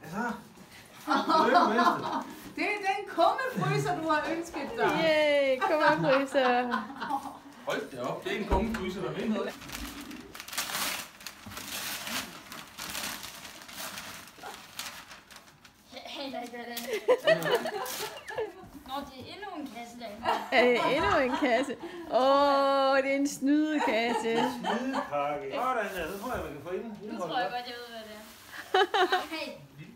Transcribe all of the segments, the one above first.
Så. Lykkemester. Det er den kummefryser, du har ønsket dig. Yay, kummefryser. Hold da op, det er en kummefryser, der vil noget. Nå, det er endnu en kasse derinde. Er det endnu en kasse? Det er en snydekasse. Snydepakke. Sådan der, så tror jeg, man kan få ind. Nu tror jeg godt, jeg ved, hvad det er. Okay.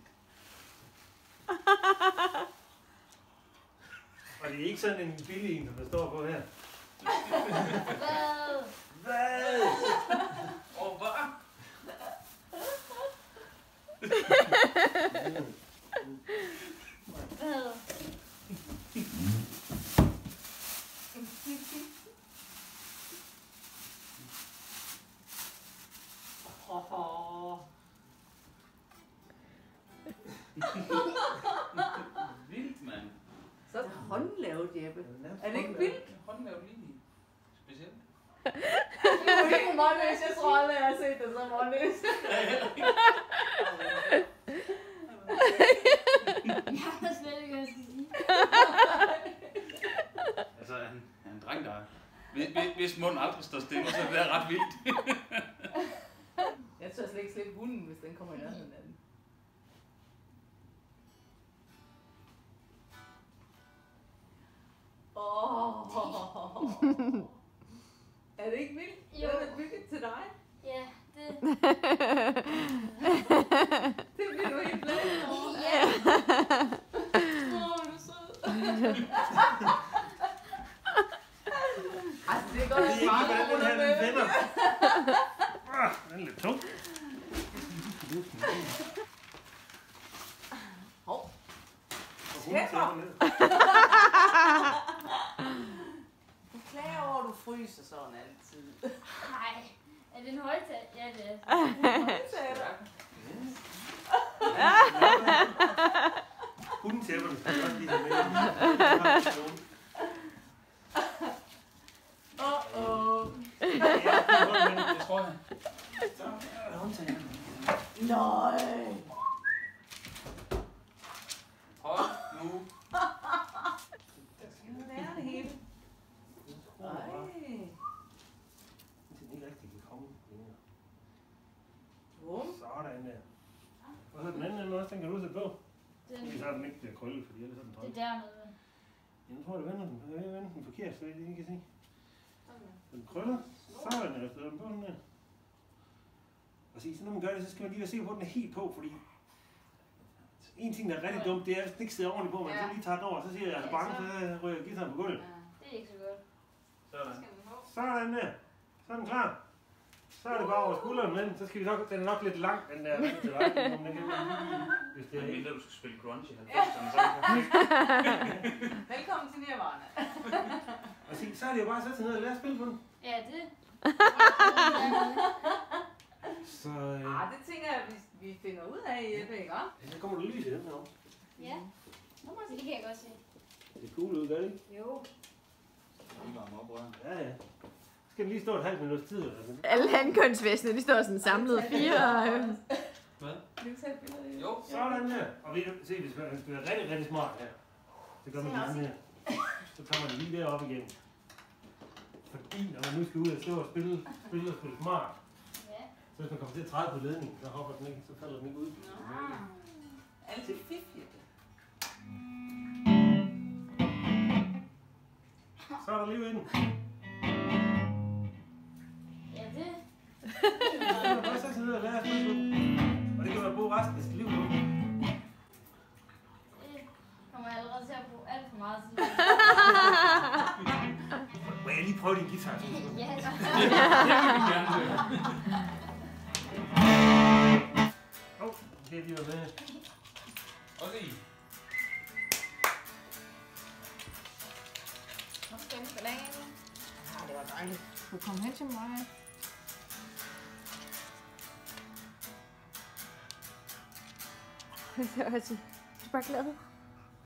Og det er ikke sådan en billig en, som der står på her. Hvad? Hvad? Og hvad? Hvad? Vildt, mand. Så er det håndlavet, Jeppe. Er det ikke vildt? Håndlavet lige. Specielt. Det er jo ikke målløs. Jeg tror aldrig, jeg har set det så målløs. Jeg har slet ikke, hvad jeg skal sige. Altså, han er en dreng, der hvis munden aldrig står stille, så er det ret vildt. Jeg tør slet ikke slippe hunden, hvis den kommer i nærheden af den. Er det ikke vildt? Jo. Den er bygget til dig. Ja, det... Det bliver du helt blandet over. Ja. Du er sød. Altså, det er godt, Det er at ikke, mange hvordan den her den vender. Den er lidt tung. Hov. Tæpper. Du klager over, at du fryser sådan altid. Nej. Er det en højtag? Ja, det er. Hundetæpperne skal godt lige have med. Det tror jeg. Så er håndtagen. Nej. Hold nu. Hvad er det hele? Nej. Det er ikke rigtig kan komme længere. Bum. Sådan der. Og så den anden ende også, den kan du sætte på. Fordi så er den ikke bliver krøllet, fordi ellers er den Det træt. er dernede. Jeg tror, det vender den. Jeg vil vende den forkert, så jeg ikke kan se. Så den krøller. Sådan der, støder den på den der. Og så når man gør det, så skal man lige være sikker på, at den er helt på, fordi en ting, der er rigtig dumt, det er, at den ikke sidder ordentligt på, men så lige tager den over, så siger jeg, at jeg er bange, så ryger guitaren på gulvet. Det er ikke så godt. Sådan. Sådan der. Så er den klar. Så er det bare over skulderen med den. Så skal vi nok, den er nok lidt lang, den der vand til vej. Men den kan lige, hvis det er Jeg ikke. mener, du skal spille grunge i 90'erne, så er det perfekt. Velkommen til Nirvana. Og så er det jo bare at sætte sig ned og lære at spille på den. Ja, det. Så, Det tænker jeg, vi finder ud af, Jeppe, ikke? så kommer der lys i den her. Ja. Det kan jeg godt se. Det er cool ud, gør det ikke? Jo. Lige varme op, røren. Ja, ja. Så skal den lige stå et halvt minuts tid. Eller sådan. Alle handkønsvæsene, de står sådan samlet 4. Hvad? Vil du tage et billede? Jo. Sådan der. Og vi se, hvis man skal være rigtig, rigtig smart her. Så gør man sådan her. Så tager man det lige derop igen. Fordi når man nu skal ud og stå og spille smart, Ja. så hvis man kommer til at træde på ledningen, så hopper den ikke, så falder den ikke ud. Altid fif, Jeppe. Så er der liv i den. Ja, det. Så kan man bare sætte sig ned og lære at spille på den. Og det kan man bruge resten af sit liv på. Det kommer jeg allerede til at bruge alt for meget tid. Må jeg lige prøve din guitar? Ja, Det vil vi gerne høre. Det er lige med. Også i. Det var dejligt. Du kom hen til mig. Det var altså, du er bare glad.